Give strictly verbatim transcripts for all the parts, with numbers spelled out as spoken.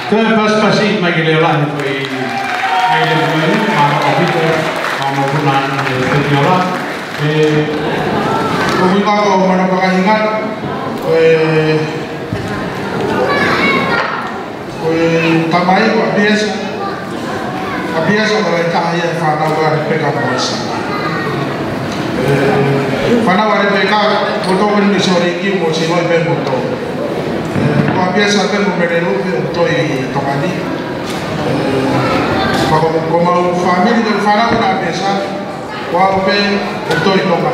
Kyllä paspasin mäkin jollain voi meille voi maailma opittua maailma punaan teki olla. Kung ako mana pakahingat, tamai ko biasa, biasa kalau kaya fana war peka bosa. Fana war peka foto kan disori ki mo si mo pe foto. Ko biasa kan mo menero to i tamani. Kalau como family del fana una biasa, ko pe foto i Tonga.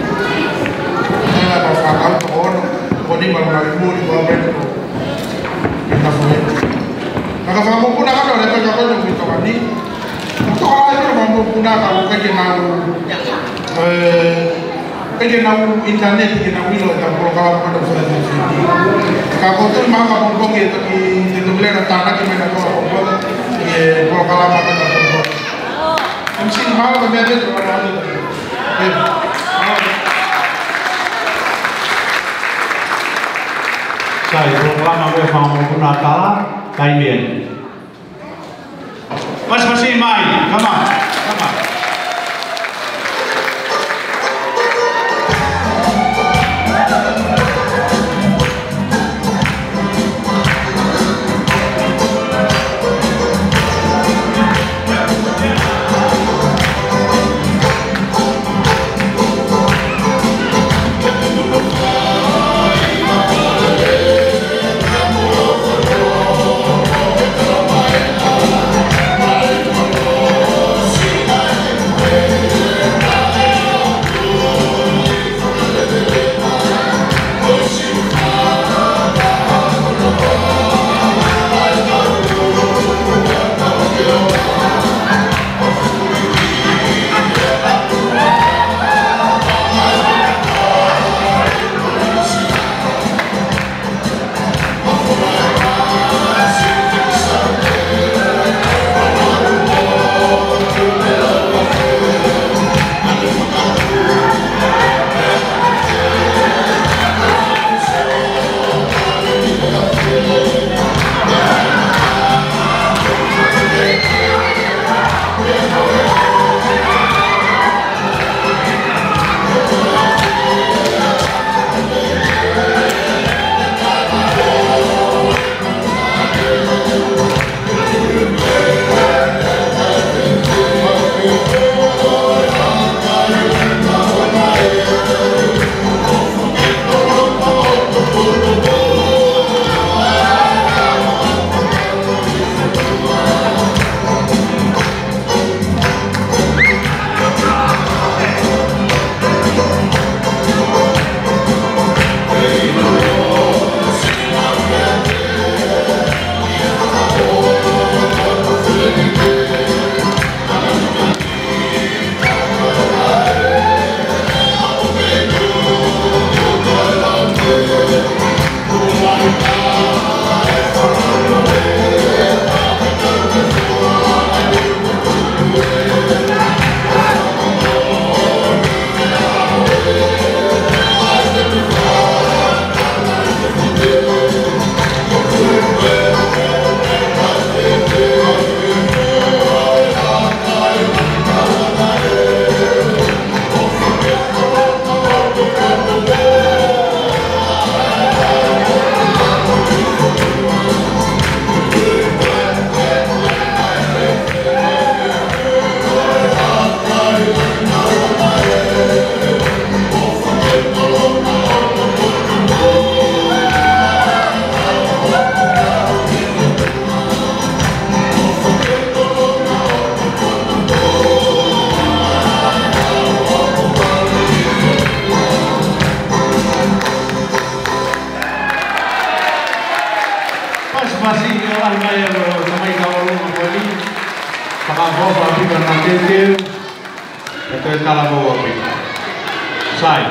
Ela vai falar com o Oni vai muri vai ver kita foi. Maka fahamu pun akan ada peka kau yang kita mandi. Untuk orang itu fahamu pun akan kerja nau, kerja nau internet, kerja nau ilo dan program pada surat ini. Kalau tu mah kamu pun itu itu bela tanah kita nak kau pun program apa kita pun. Mungkin hal berbeza tu orang itu. Saya program apa fahamu pun akan Kaibian. Mas masih main, come on, come on. Sai.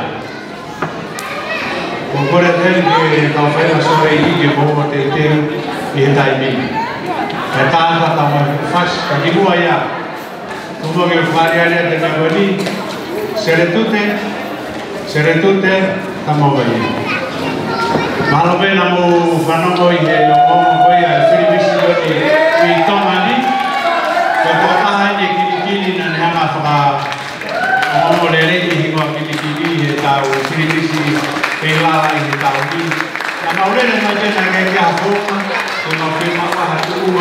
Con cuore del che Teufaiva sore i che bobo te te e dai mi. E tanta tama fas di buaya. Tudo che fare alle de negoni. Sere tutte sere tutte tamo bene. Malo bene mo fanno poi che lo mo poi al servizio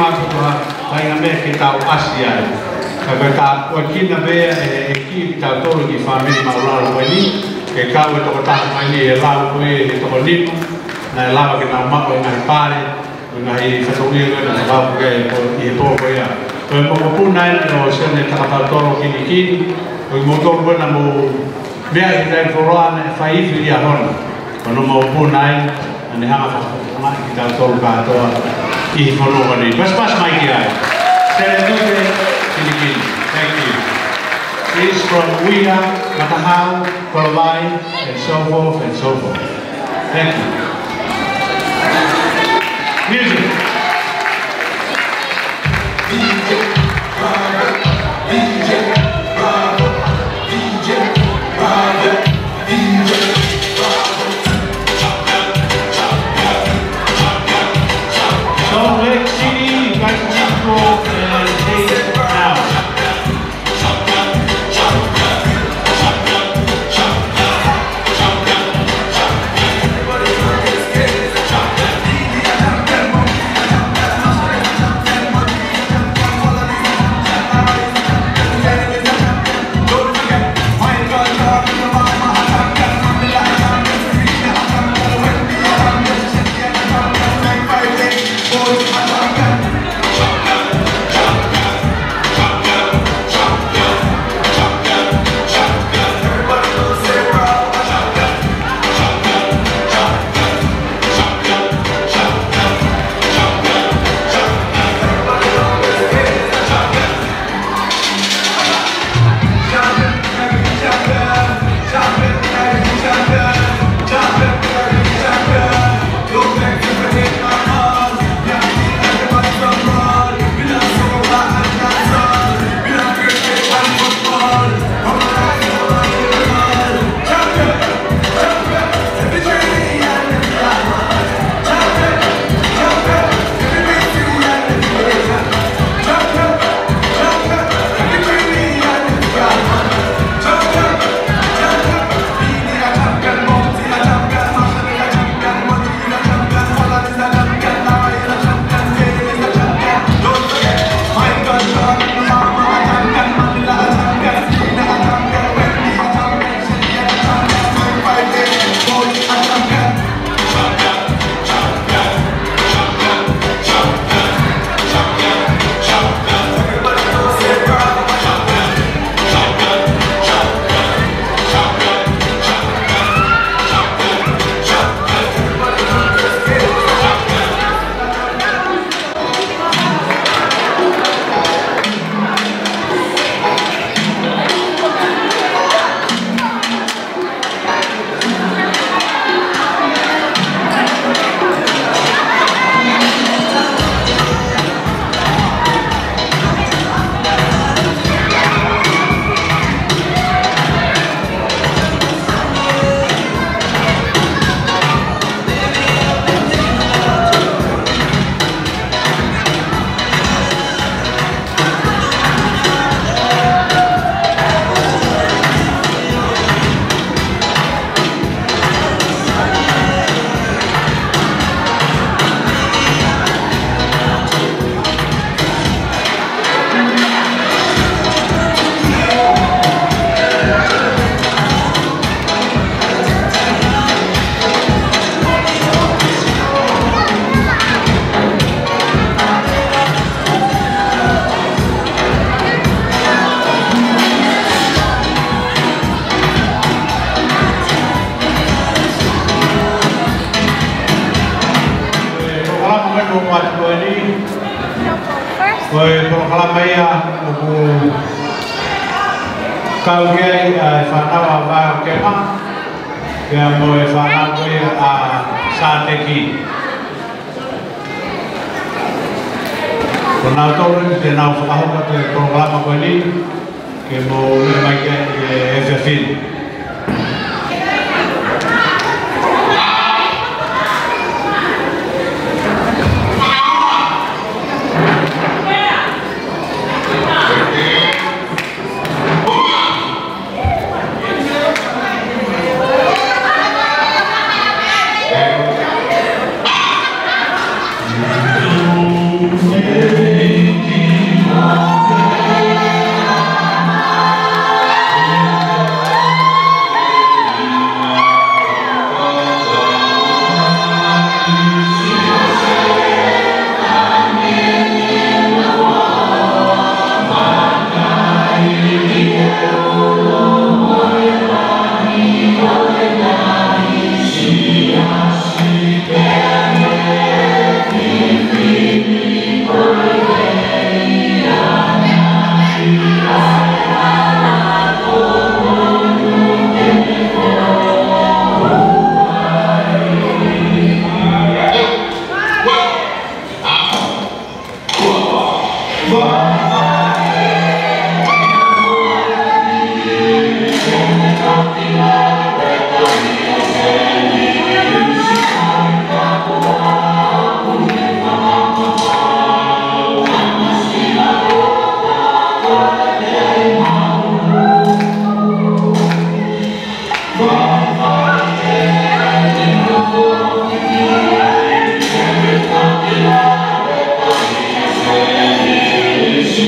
mātu toha hainga mea ke tau asi ai. Ka koe ka koe kina mea e ki ki tau tolu ki whamini maularo koe ni, ke kau e toko taha mai ni e lau koe e toko nipu, na e lawa ke nau mako e ngahi pare, o ngahi whatongia koe na whakau koe i e tō koe ia. Koe moko puna e o sene takapau toro Kinikini, koe mo tōru koe na mo mea i rei whoroane whaifu i a hona. Kono mo puna e, ane hanga whakau ki tau tolu kātoa i whonoa ni. Pas pas mai ki ai. Sere tuke Kinikini. Thank you. It's from Uia, Matahau, Paula, and so forth and so forth. Thank you. Music. D J Bravo, D J Bravo, D J Bravo, D J Bravo. So let's see, guys, go and take it now. Koe proklameia uku kaugei a whanawa wao kema kia mo e whanau koe a sāteki. Ko nau tōru te nau whakahoka te proklama koe ni ke mo e mai ke e whewhiri. Yeah. Yes.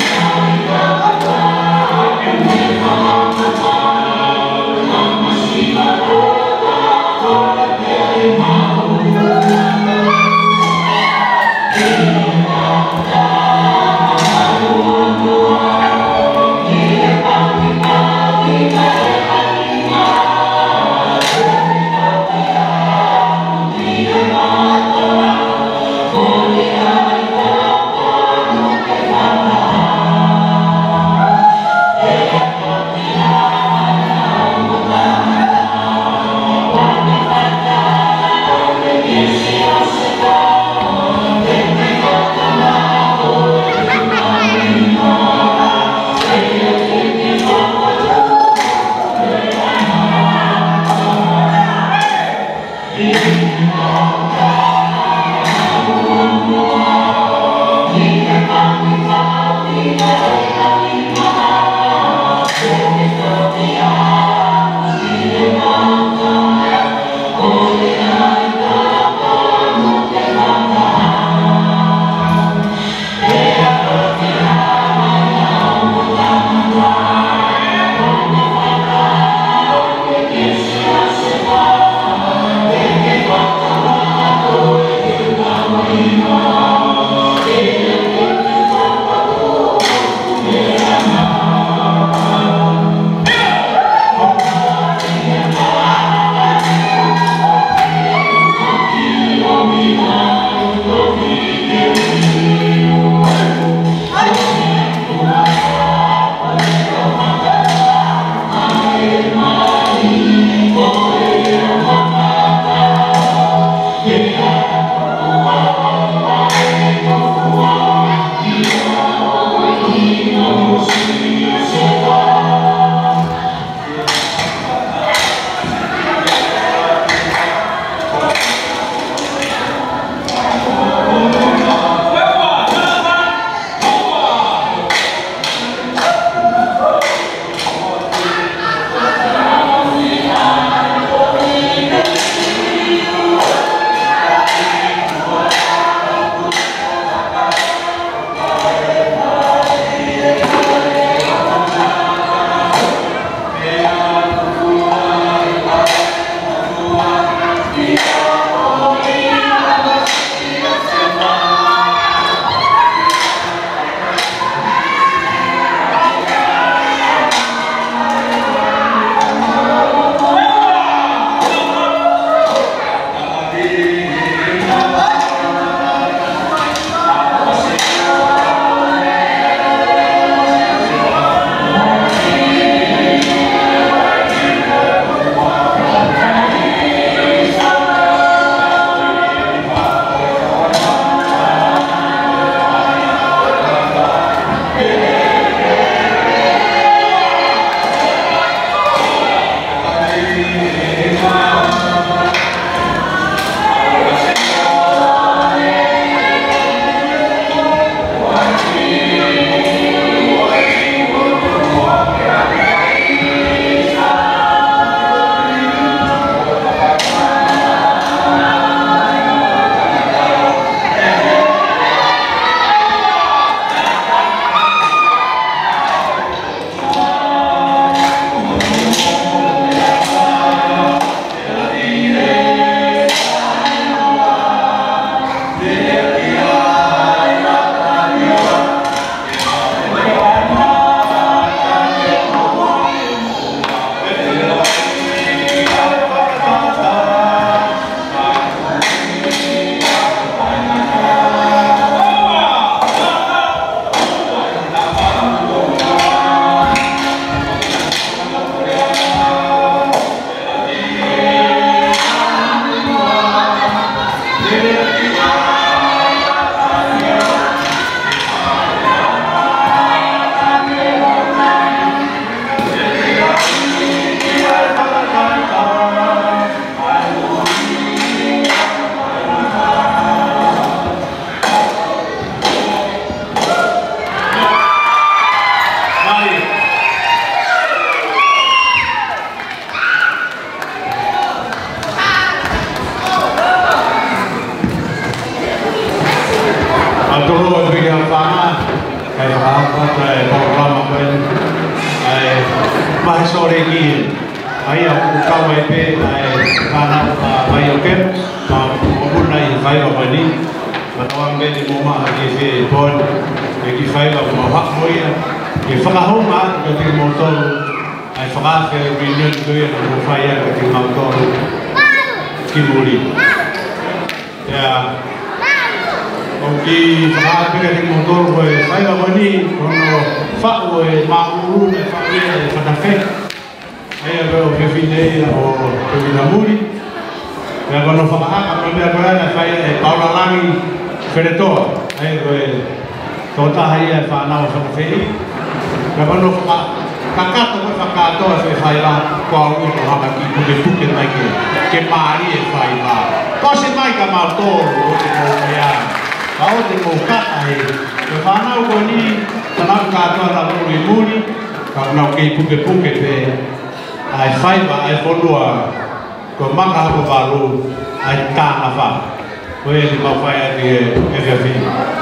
Atoro e pia whanga, kai whaapata e Paula makoe, ai mahi sore ki e. Ai a ukawa e pe, ai whanau a mai o kem, ma opuna i Teufaiva mani, ma tawang me ni momaha ki e e pon, e ki Teufaiva kuma hak moia, e whakahau maa ka ki motoro, ai whakawhe reunion kuia na mo whaia ka ki motoro, ki muri. Ia, o ki whakawhe ki motoro koe Teufaiva mani, kono whao e mauru e whawea e whatawhe, ai a veo ke whine o ke whina muri. Ia kono whakahaka koe mea koe ana whaia e Paula langi wheretoa. Ai koe tōtaha ia e whanau whakawhei. Ia kono whakakata koe whakatoa se whaila kua ui ko haka ki kuke puke mai ke ke maari e whaila. Kose mai ka mautoro o te mou mea. Ka o te mou kata he. Ke whanau koe ni tanau katoa na muri muri. Ka unau kei puke puke pe. Ai Teufaiva, ai whonua, ko maka hapa wharu, ai tāna wha. Koe ni mawhai ati e whiawhi.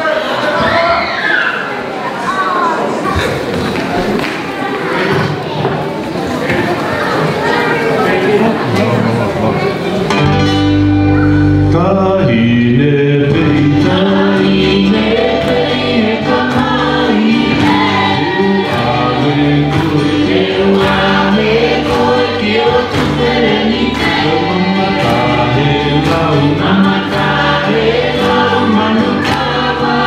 Tahine pei, tahine pei e kamai. Awe koe, awe koe ki o tu pereni. Mama tahe lau, mama tahe lau, manu tawa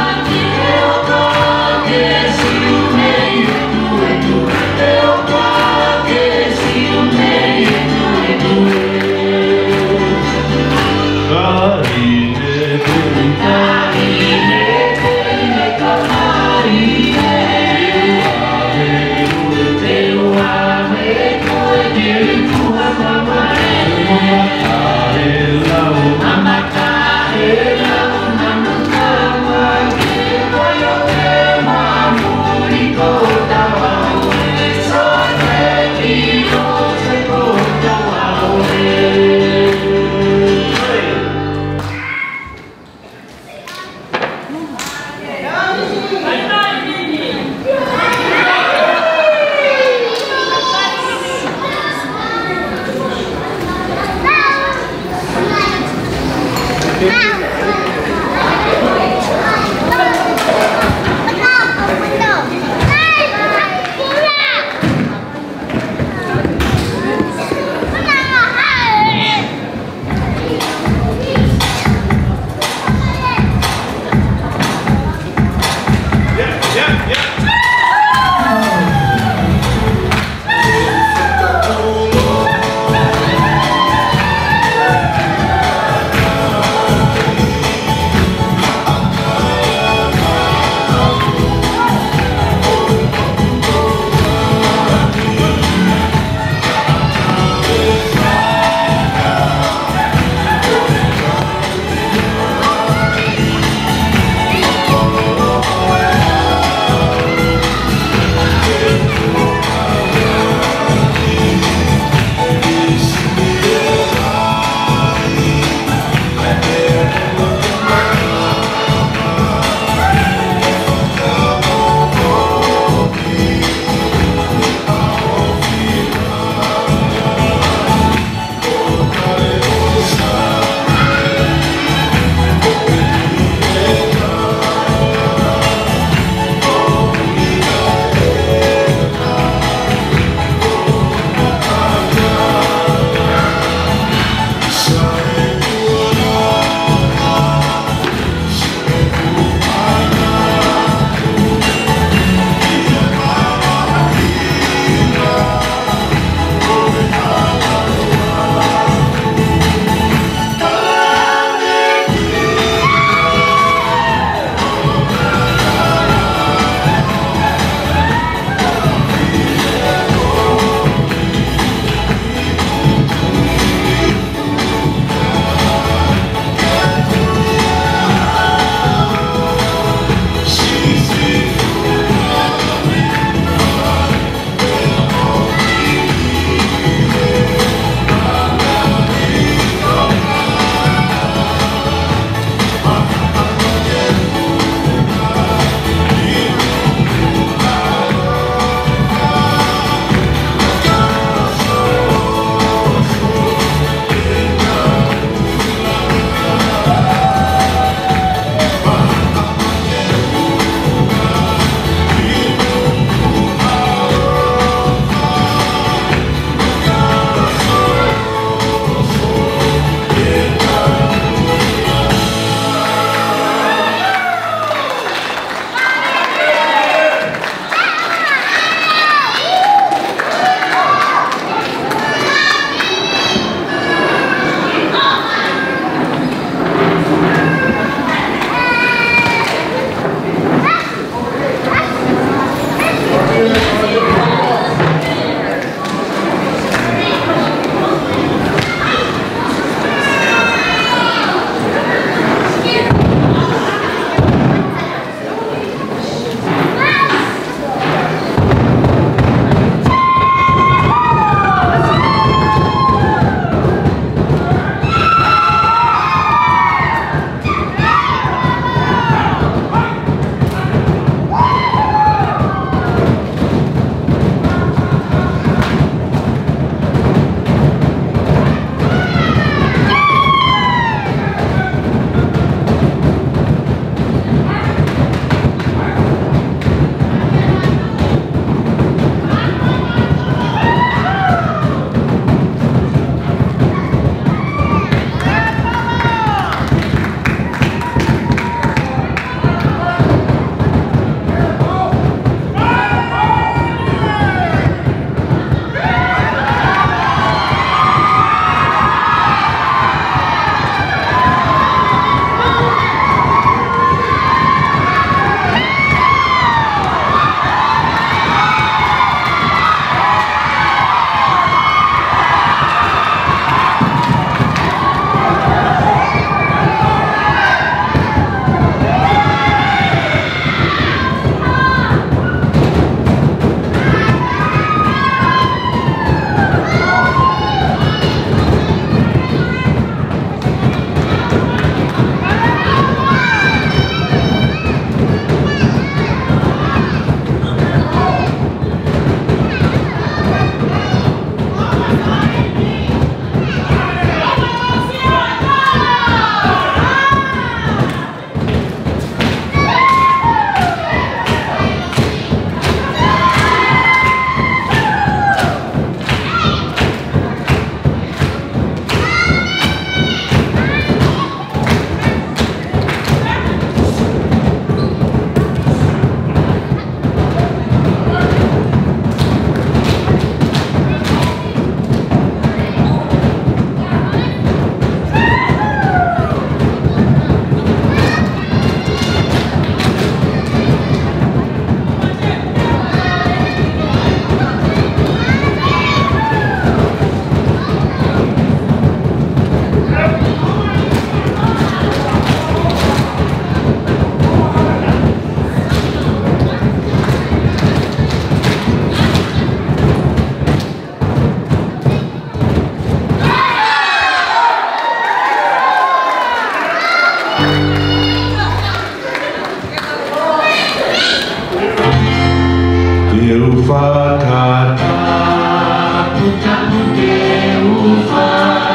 Tongatapu tapu Teufa,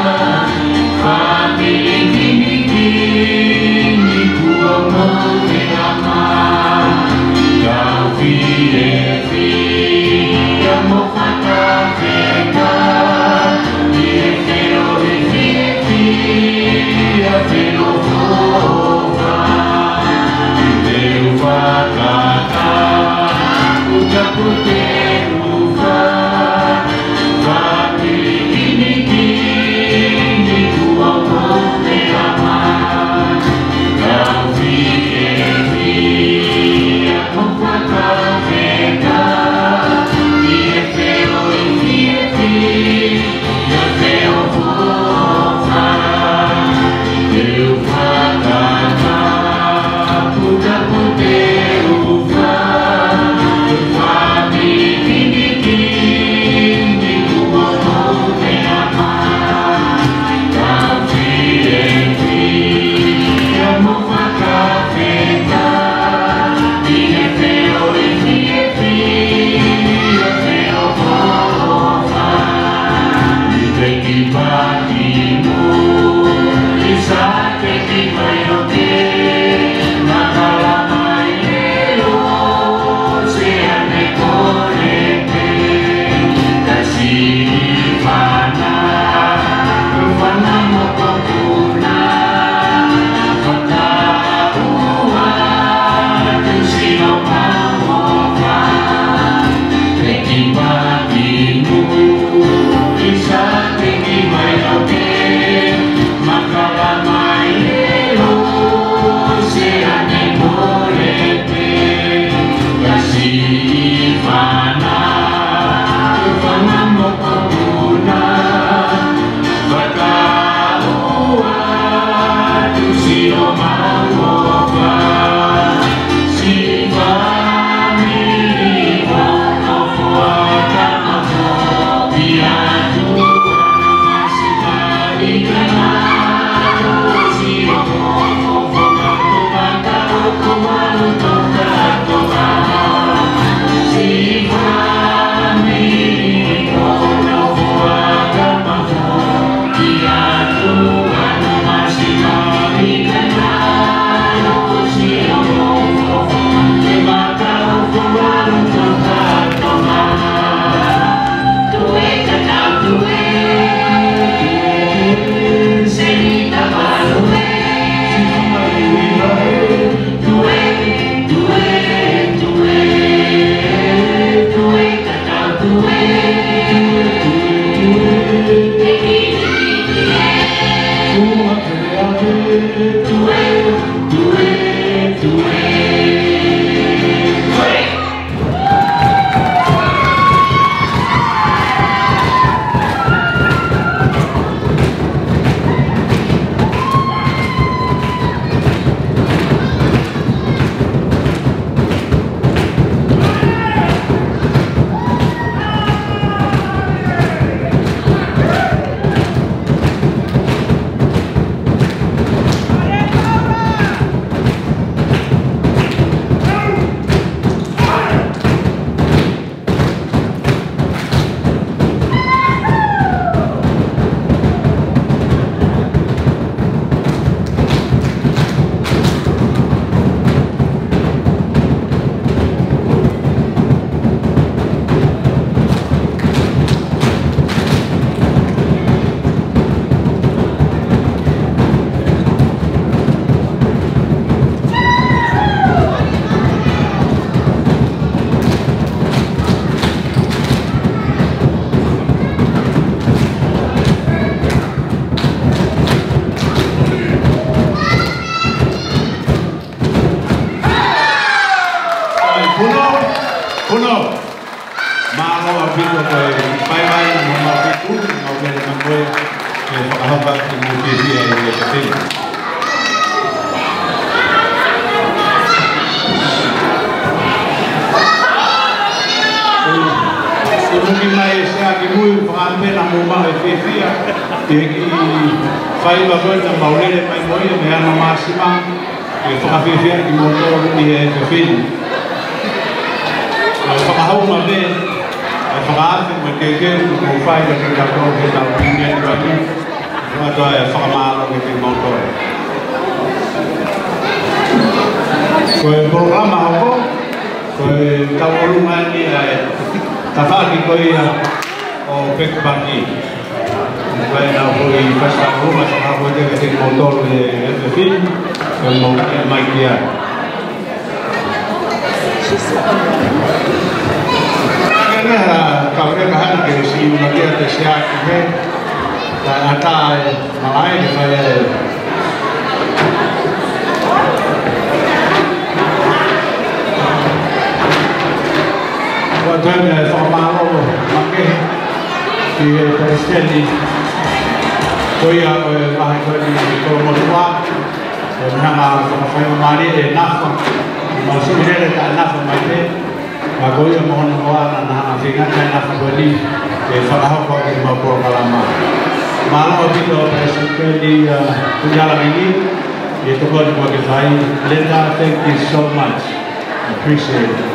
family Kinikini kuomo ama, kau fie fie mo fata feka, fie feo fie fie feo fofa, Teufaiva tapu Teufa, family Kinikini kuomo ama, kau fie fie mo fata feka, fie feo fie fie feo fofa, Teufaiva tapu Teufa, family Kinikini kuomo ama, kau fie fie mo fata feka, fie feo fie fie feo fofa, Kinikini isa Teufaiva nakala mailelo seane korete kasifana kufana mokokuna wakaua tusio mamoka Teufaiva isa Teufaiva nakala mailelo seane korete kasifana kufana mokokuna wakaua tusio mamoka sifamili wanaofuata mamobi yatu wanamasikarikana sio mofofoka kupata ukumalu Tongatapu sifamili wanaofuata mamobi yatu wanamasikarikana sio mofofoka kupata ukumalu Tongatapu Tongatapu Senita Paula Tue, tue, tue, tue, Tongatapu tue, tue, tue, Kuno, mau apito kay Paula mau apito mau beli mambo ke pahamba ke mukisi ay kapil. Sumungi mai sa ki muy pahambe na mumba ay fifia. Ki Paula volta maulele Moimoi me ana masima ke pahafifia ki motor ni kapil. hau mame e whakaate ma te ke ko whai ka te kako ke tau pini ati waki no atoa e whakamaro ke te motoe ko e programa hoko ko e tau olunga ni e tawhaki ko ia o pekpaki ko e nau ko i whasta olunga sa hako te ke te motoe e e te fin e mo e mai kia kau reka hana ke si una kia te sea ki he ta ata e malai ni whai e kua tuemi e whakamaro make ki e Palestini koia o e mahi koe ni koro motua e mihanga whakawhaiwa maari e nafa ma sumirere ka nafa mai te ma koia mohona hoa na nahana whingata e nafa koe ni e whakahaupa ki maupua kalama Malo dito Presidente Kunyala Ringi e toko ni koe ke whai Linda, thank you so much appreciate it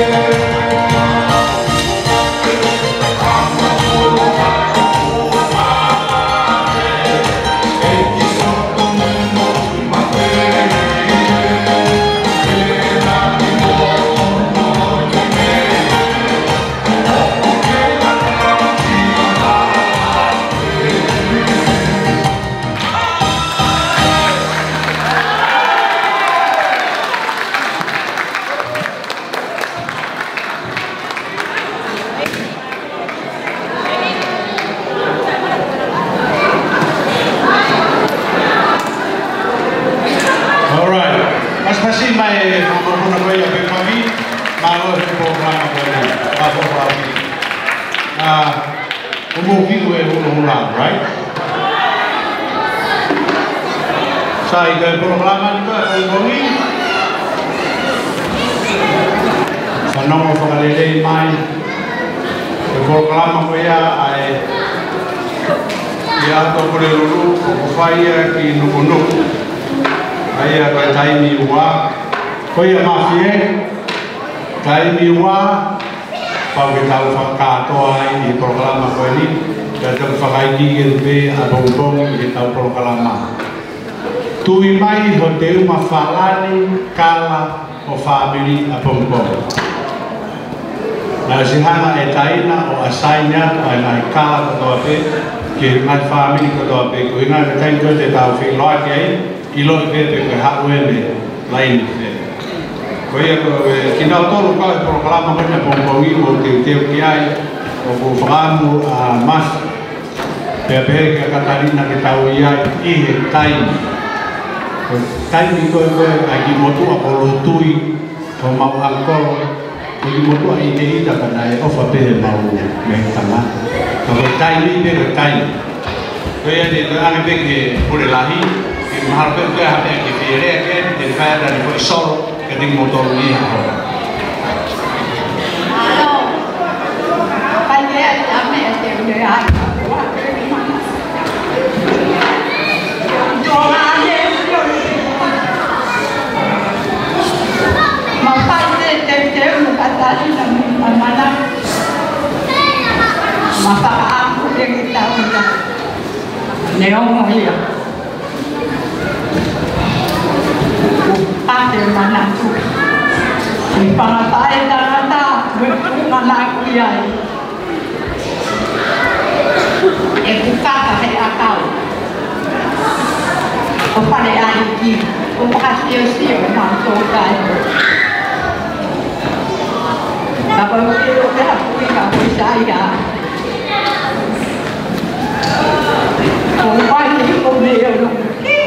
Sai ke programa juga Moimoi. Sanong pangalele mai. Ke programa ko ya ai. Ya to ko lulu ko faya ki nukuno. Ai ka tai mi wa. Ko ya mafie. Tai mi wa. Pa ke tau fa to ai di programa ko ni. Datang fa kai ki be abong-bong di tau programa. Tui mai ho te uma whalani kala o whamiri a pongpong. Nā sihanga e taina o asainya ai nai kala katoa pe, ki mai whamiri katoa pe, ko ina ka tain koe te tau whi loa ki ai, i loi pe pe koe hau e me laini pe. Ko ia ko ki nau tolu kau e proklama kone pongpongi o te teo ki ai, o ko whangamu a mas, pe pe ka katarina ki tau i ai, i he taini. Kai ni koe koe a ki motua o lo tui o mau angkolo o ki motua i te ita kana e ofa pehe mau me tanga ka koe tai ni pe koe tai koe ia te te ane peke pure lahi ki mahalo pe koe hape ki whierea ke te whaera ni koe soro ka te motoru ni hako Alo kai lea i ame e te ure ai Mana masa aku yang kita udah neong ya ada mana tu di pantai darata berpungan aku ya eh buka tak akal apa dia lagi apa sia-sia masuk kan Kalau kita dah punya kamu saya, orang ini pun dia orang,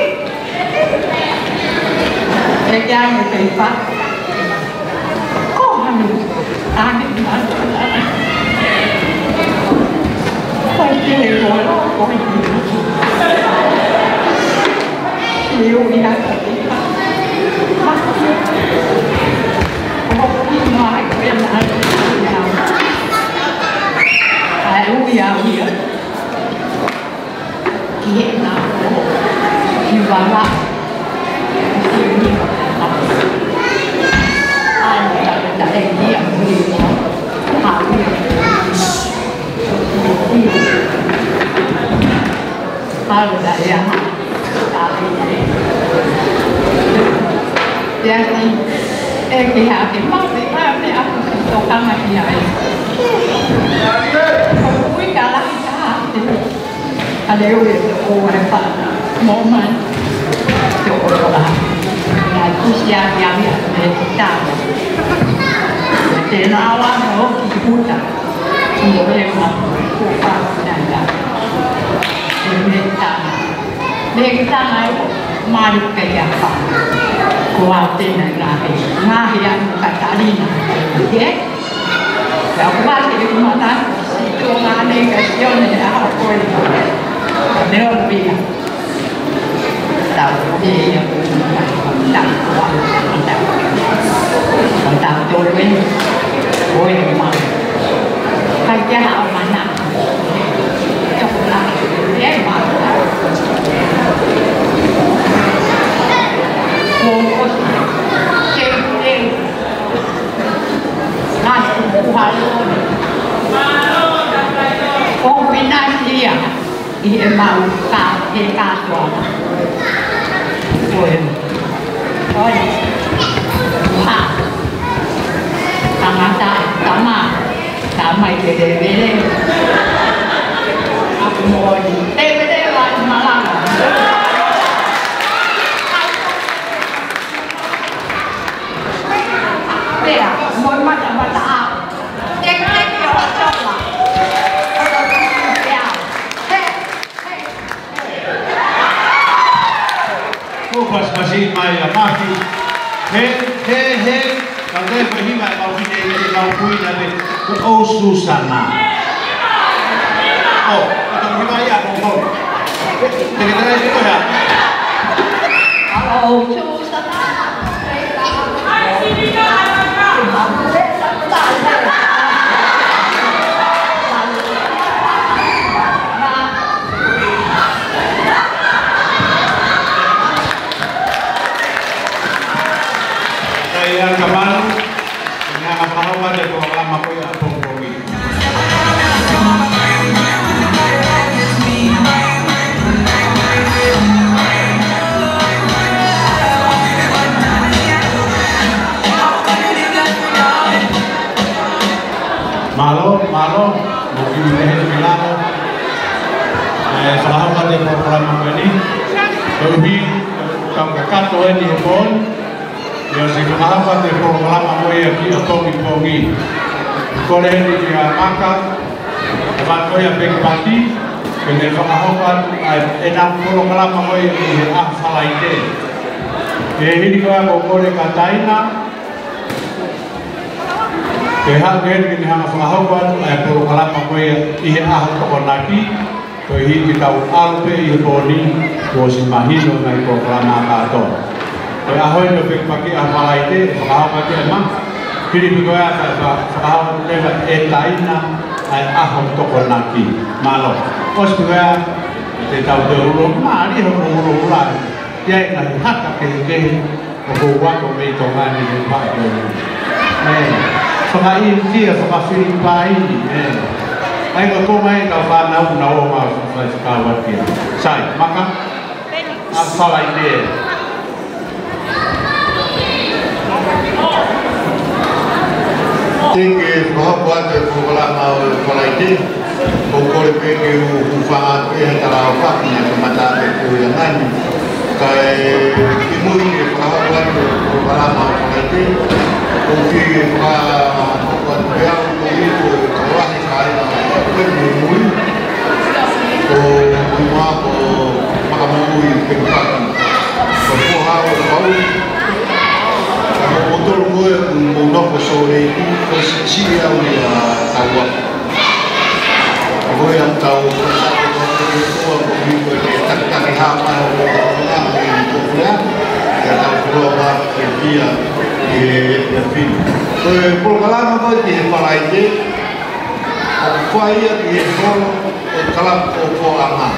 yang yang Teufaiva, kau hamil, hamil mana? Kau ini orang kau ini, dia ni ada Teufaiva, macam kau ini mana kau yang ada. Aleluia, aleluia. Que na que vai lá. Ai, tá, tá aí dia, muito. Aleluia. Aleluia. Aleluia. E assim, é que há que mais de mais de a tocar mais aí. Ada yang orang pada momen seolah dan usia yang kita dan awal mau kita boleh mampu dan kita kita mau mari kerja apa kuatin lagi nah yang kata ini ya kuat itu mana Tonga ni kasih ni apa kau ni dia lebih tahu dia yang tak kuat tak tak tahu ni kau yang mana kerja apa mana coklat dia mana kau kau cek ia i e mau ka he kātua. Oi. Oi. Ha. Tangata tama. Tamai te te vele. Aku moi. Te vele wa malanga. Pea, moi mata mata a. Tek tek yo chola. Kupas masih mai mati. He he he. Kalau dia pergi mai mau pergi dia mau pergi dari ke Osu sana. Oh, atau pergi ya kau. Jadi mana itu ya? Kalau Osu sana. Yang kemarin yang apa-apa dari program aku ya pokoknya. Malo, malo, mungkin ini bilang, eh, apa dari program aku ini, lebih Tongatapu ini pun. Ya si kenapa te program aku ya ki tongi tongi. Kore ni dia maka dapat ko ya big party kene ko ahokan enam program aku ya ki ah falaite. Eh ini ko aku kore kataina. Keha gen kene ha ahokan program aku ya ki ah tokonaki. Ko hi kita alpe i boni ko si mahino na program ato. Kaya ahoy no pek paki amalai te pakahaw paki emang kiri pikoya pakahaw lewat etaina ay ahoy tokonaki malo os pikoya te tau derulo mari ho ulo ulan ya na hata ke ke ko wa ko me Tonga ni ba ko eh paka India paka Filipai eh ay ko ko mai ka pa na na o ma sa kawat kia sai maka asalai te Tinggi bahwa buat program mau kolektif, pokok peke ufaat eh kalau apa punya kemata itu yang lain. Kayak ibu ini bahwa buat program mau kolektif, mungkin buat biar itu sekolah saya pun mui, oh rumah oh makam mui tempat, berpulau bau. Motor gue mau sore itu posisi yang dia tahu. Gue yang tahu itu aku itu tak tak hama orang itu ya. Dia tahu berapa dia dia film. Gue program apa di Palai apa ya di hall kelab opo ama.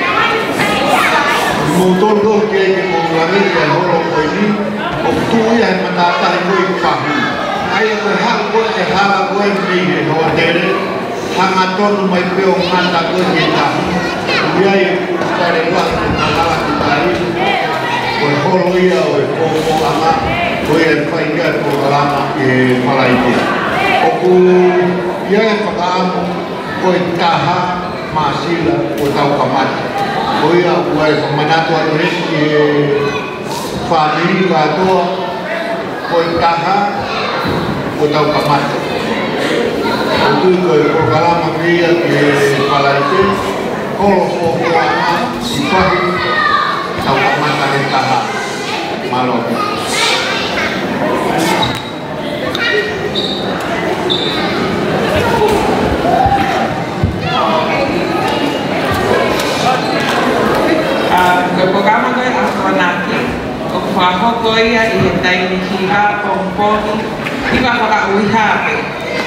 Motor gue kayak program ini ya hall ini. Waktu yang mendatang gue paham, ayah berhak gue hal gue ini bahwa dari hangaton mai peong mata gue kita, dia pada waktu malah kita ini, gue holoya gue fomo ama, gue yang faida gue lama ke Malaysia. Aku dia yang paham gue taha masih lah gue tahu kamat, gue yang gue pemanatu atau ini family kado koi taha ko tau kamat itu ko program dia di Palai kalau ko ama sifat tau kamat dari taha malo ke program ko astronauti Wahoko ia i tai ni higa pomponi iba ka uihape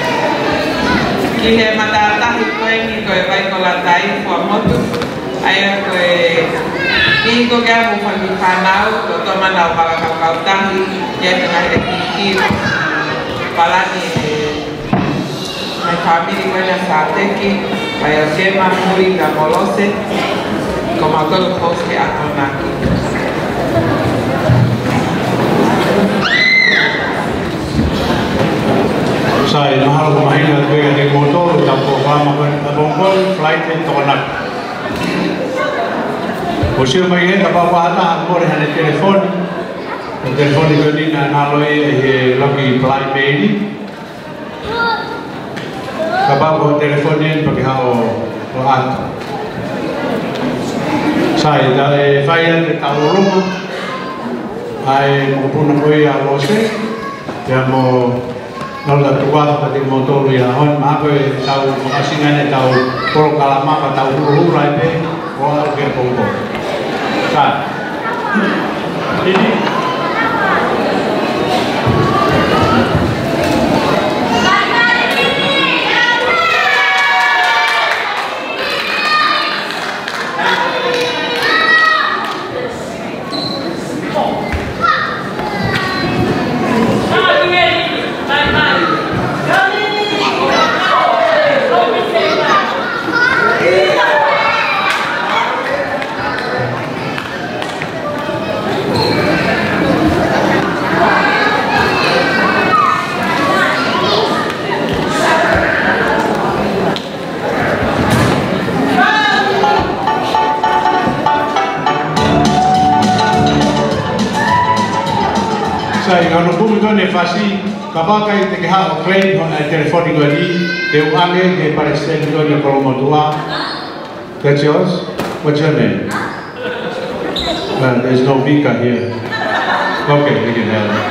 ki he matatahi koe ni koe vai ko la tai fo motu aya koe ki ko ga mo fa ni fanau to to mana para ka ka tahi ya tengah de ki palani my family koe na sa teki, ai o ke mahuri ka molose, ko makolo koske atonaki. Sai no halu mahina kuega de motor tampo kama ka bongol flight in Tongatapu. O se mai he ka papa ata more hane telefoni. O telefoni ko ni na nalo e loki fly baby. Ka papa telefoni pa ki hao o ata. Sai da e fai ante taurungu. Ai mo puna koi a lose. Ya mo Paula tuwa pa din motor ya hon ma ko tau asingan tau pro kalama pa tau huru rai pe o ke pongo sa ini sai no público ne fasi kabaka i te ha o claim on el telefónico allí de uange que parece el doño Colomotua. That's yours? What's your name? Well, there's no Vika here. Okay, we can have it.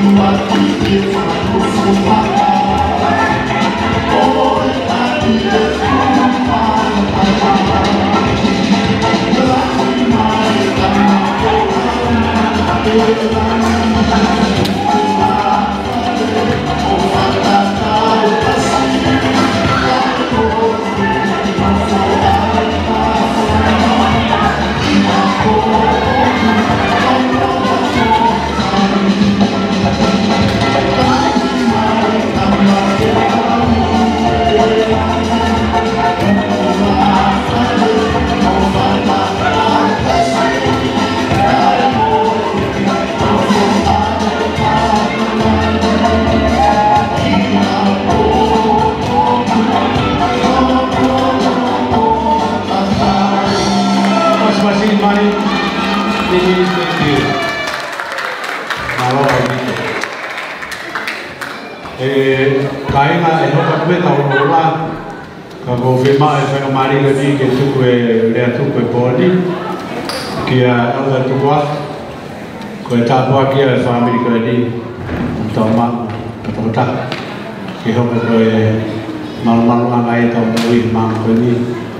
Tapa kia family ko ni tama tata ki ho ko e mal mal ngai to mui mam ko ni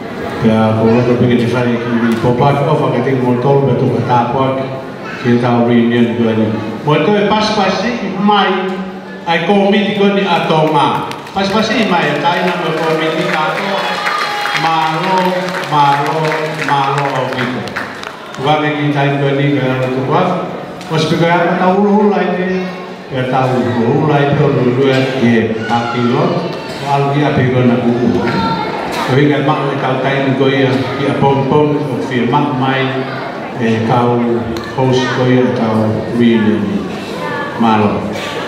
ya ko ro pe ki fai ki po pa ko fa ke mo to be to tapa ki ta reunion ko ni mo to e pas pas mai ai ko mi ko ni atoma pas pas mai tai na mo ko mi ki ka to malo malo malo au ki wa ke ki tai ko ni ga to wa Mas pegawai tahu ulu lagi, ya tahu ulu lagi kalau dulu ya kaki lot, kalau dia pegang nak buku, tapi kan mak kalau tain kau ya, dia pom pom, firman mai, kau host kau ya kau real malu.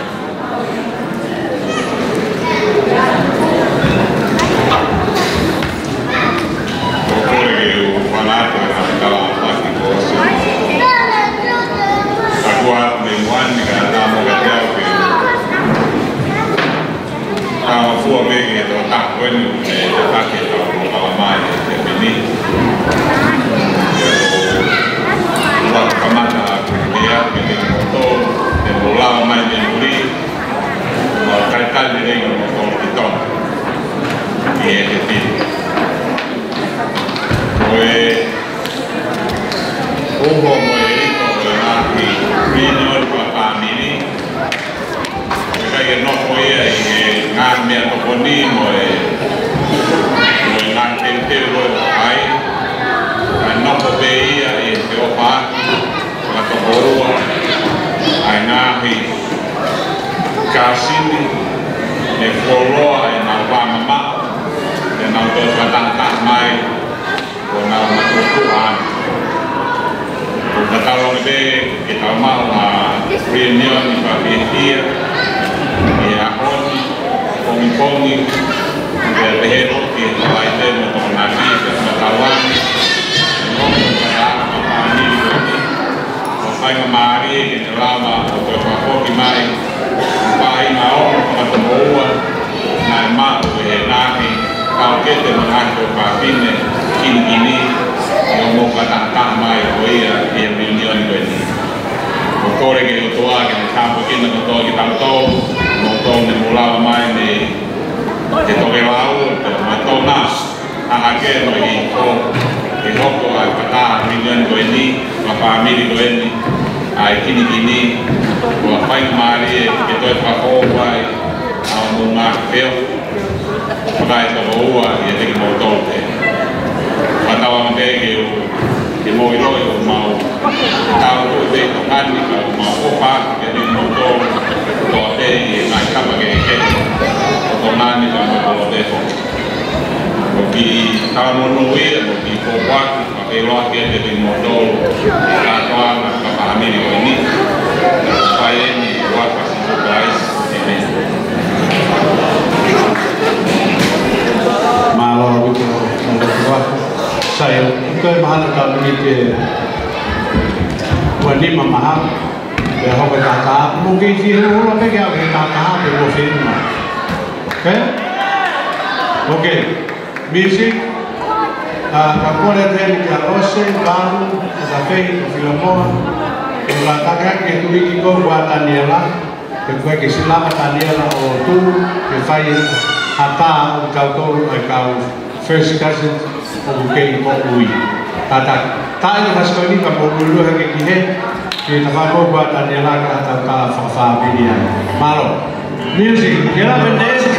Kinikini yang mau kata tak mai koia yang reunion ko ni. Ko re ke toa ke ta po ke no to ki ta to no to ne mula mai ni ke to ke lau to ma to na a ke no i ko ke no ko ai kata reunion ko ni ma family ko ni ai Kinikini ko pai mari ke to pa ko vai a mo ma feo vai to o a ye te mo to te Patawa mbe ke o ke mo i roi o mau tau o te tokani ka o mau o pa ke ni mo to to te i mai kapa ke ke o to nani ka mo o te fo o ki tau mo no i o ki ko wa ka ke roa ke te ni mo to ka toa ka pa mi ni ko ni pa e ni wa pa si ko guys Malo gitu, malo saya itu mahal kami ke wanita mahal, ya orang kata mungkin sih orang pergi orang kata berapa film, oke, oke, musik, kalau ada yang dialose baru, ada film film, kalau katakan itu itu buatan dia lah, Ke koe ke silama talia la o tu, ke whai hata o koutou ai kau first cousin o kei ko ui. Tata, tae no haskoni ka mo ulu hake ki he, ke ta whako kua talia la ka tau ka whawha pili ai. Malo, music, get up and dance.